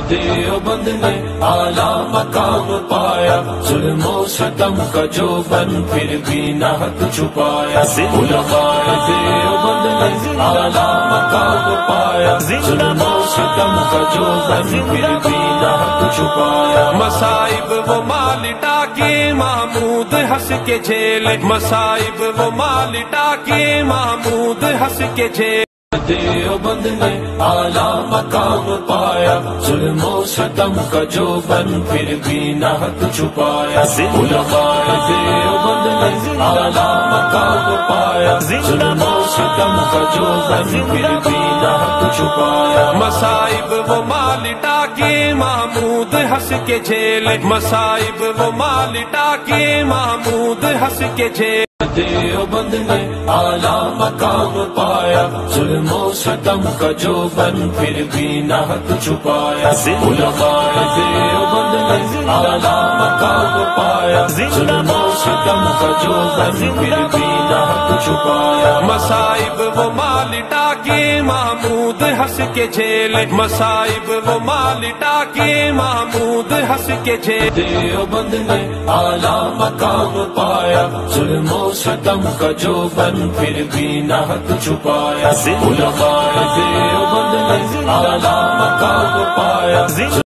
دیوبند نے اعلیٰ مقام پایا، ظلم و ستم کا جو بن پھر بھی نہ حق چھپایا۔ علماء دیوبند نے اعلیٰ مقام پایا، ظلم و ستم کا جو بن پھر بھی نہ حق چھپایا۔ مصائب وہ مالٹا کے محمود ہنس کے جھیلے، مصائب وہ مالٹا کے محمود ہنس کے جھیلے۔ دیوبند نے اعلیٰ مقام پایا، ظلم و ستم کا جو بن پھر بھی نہ حق چھپایا۔ علماء دیوبند نے اعلیٰ مقام پایا، ظلم و ستم کا جو بن پھر بھی نہ حق چھپایا۔ مصائب وہ مالٹا کے محمود ہنس کے جھیلے، مصائب وہ مالٹا کے محمود ہنس کے جھیلے۔ دیوبند نے اعلیٰ مقام پایا، ظلم و ستم کا جو بن پھر بھی نہ حق چھپایا۔ علماء دیوبند نے اعلیٰ مقام پایا، ظلم و ستم کا جو بن پھر بھی نہ حق چھپایا۔ مصائب وہ مالٹا کے محمود ہنس کے جھیلے، مصائب وہ مالٹا کے محمود ہنس کے جھیلے۔ دیوبند نے اعلیٰ مقام پایا، ظلم و ستم کا جو بن پھر بھی نہ حق چھپایا۔ علماء دیوبند نے اعلیٰ مقام پایا۔